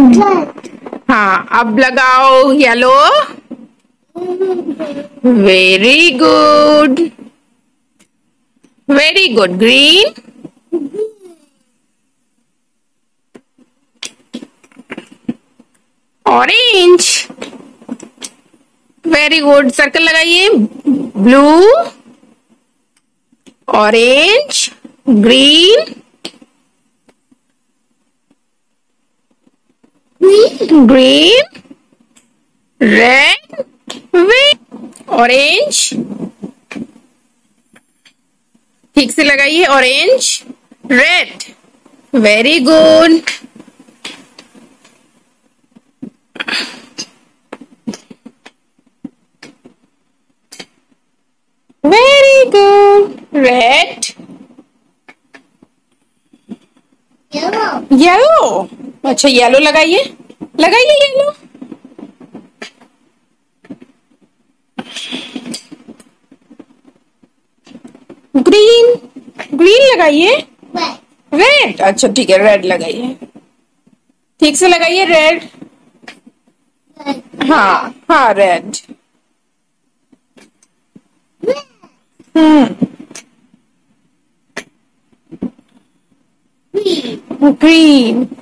हाँ, अब लगाओ yellow. Very good, very good. Green, orange, very good. Circle लगाइए। Blue, orange, green, green, red, orange. ठीक से लगाइए। Orange, red, very good. Very good. Red, yellow. अच्छा, येलो लगाइए, लगाइए येलो। ग्रीन, ग्रीन लगाइए। रेड, अच्छा ठीक है, रेड लगाइए। ठीक से लगाइए। रेड, हाँ हाँ, रेड। हम्म, ग्रीन।